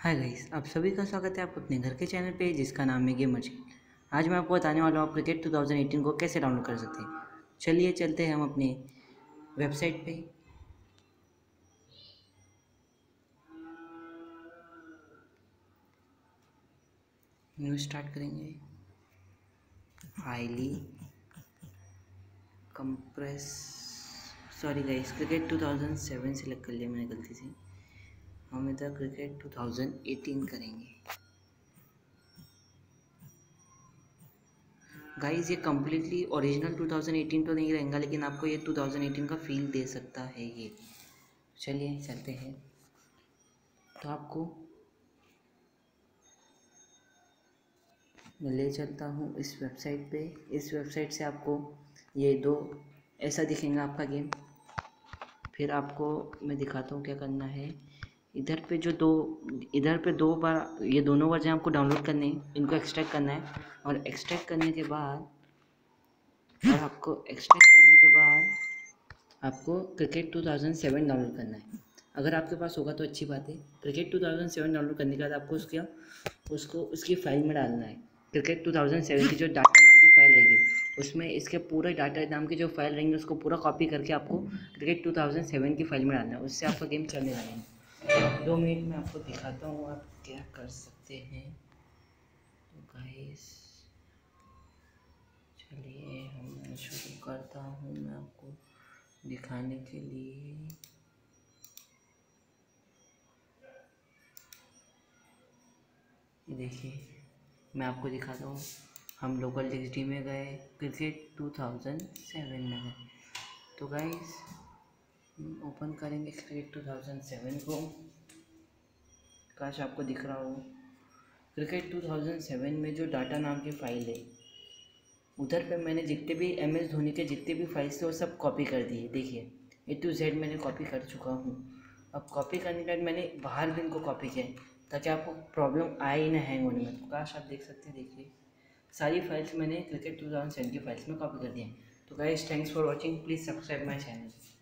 Hi guys, आप सभी का स्वागत है आप अपने घर के चैनल पे जिसका नाम है गेमर चैनल। आज मैं आपको बताने वाला हूँ आप क्रिकेट 2018 को कैसे डाउनलोड कर सकते हैं। चलिए चलते हैं हम अपने वेबसाइट पे। न्यू स्टार्ट करेंगे। Highly compress sorry guys, cricket 2007 select कर लिया मैंने गलती से। हम इधर क्रिकेट 2018 करेंगे। गाइस ये कम्प्लीटली ओरिजिनल 2018 तो नहीं रहेगा, लेकिन आपको ये 2018 का फील दे सकता है ये। चलिए चलते हैं। तो आपको मैं ले चलता हूँ इस वेबसाइट पे। इस वेबसाइट से आपको ये दो ऐसा दिखेगा आपका गेम। फिर आपको मैं दिखाता हूँ क्या करना है। इधर पे दो बार ये दोनों वर्जन आपको डाउनलोड करने हैं, इनको एक्सट्रैक्ट करना है। और एक्सट्रैक्ट करने के बाद आपको क्रिकेट 2007 डाउनलोड करना है। अगर आपके पास होगा तो अच्छी बात है। क्रिकेट 2007 डाउनलोड करने के बाद आपको उसकी फाइल में डालना है। क्रिकेट 2007 की जो डाटा नाम की फाइल रहेगी उसमें इसके पूरे डाटा नाम की जो फाइल रहेंगे उसको पूरा कॉपी करके आपको क्रिकेट 2007 की फाइल में डालना है। उससे आपका गेम चलने लगेगा। 2 मिनट में आपको दिखाता हूँ आप क्या कर सकते हैं। तो गाइस चलिए हम शुरू करता हूँ मैं आपको दिखाने के लिए। ये देखिए मैं आपको दिखाता हूँ। हम लोकल डिक्शनरी में गए, क्रिकेट 2007 में गए। तो गाइस ओपन करेंगे क्रिकेट 2007 को। काश आपको दिख रहा हो। क्रिकेट 2007 में जो डाटा नाम की फ़ाइल है उधर पे मैंने जितने भी MS धोनी के जितने भी फाइल्स थे वो सब कॉपी कर दिए। देखिए A to Z मैंने कॉपी कर चुका हूँ। अब कॉपी करने के बाद मैंने बाहर भी इनको कॉपी किया है ताकि आपको प्रॉब्लम आए ही ना हैंग होने में। तो काश आप देख सकते हैं। देखिए सारी फाइल्स मैंने क्रिकेट 2007 की फाइल्स में कॉपी कर दी हैं। तो guys thanks for watching, please subscribe my channel.